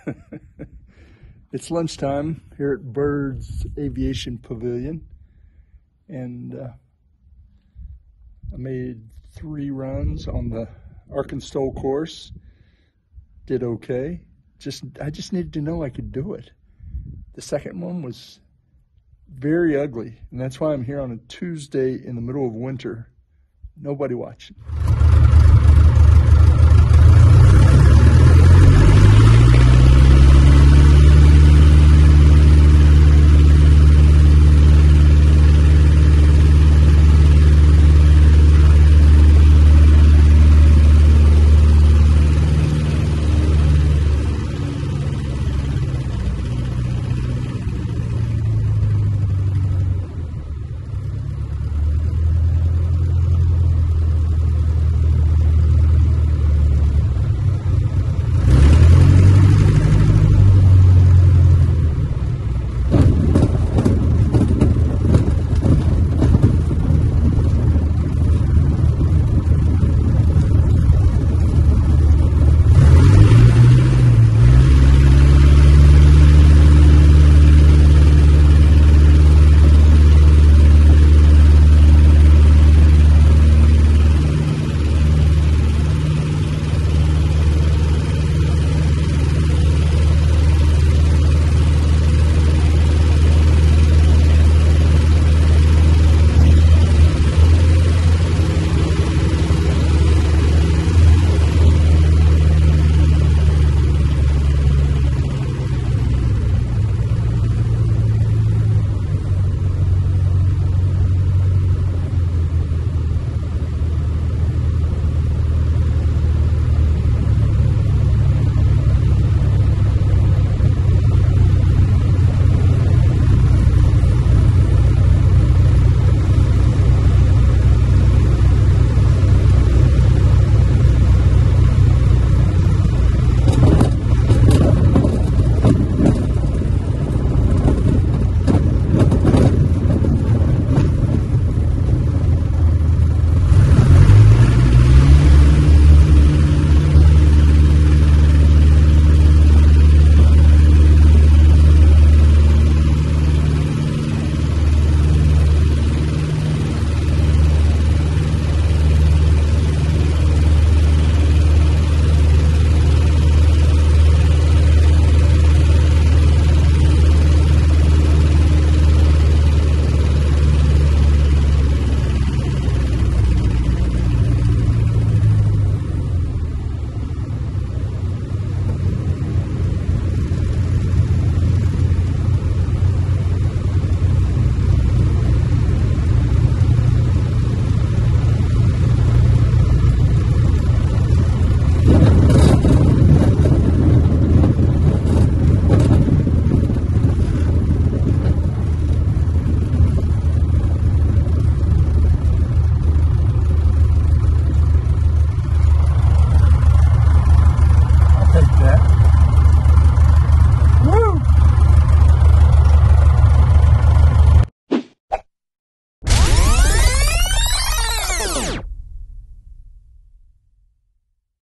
It's lunchtime here at Bird's Aviation Pavilion, and I made 3 runs on the ArkanSTOL course. Did okay. I just needed to know I could do it. The second one was very ugly, and that's why I'm here on a Tuesday in the middle of winter. Nobody watching.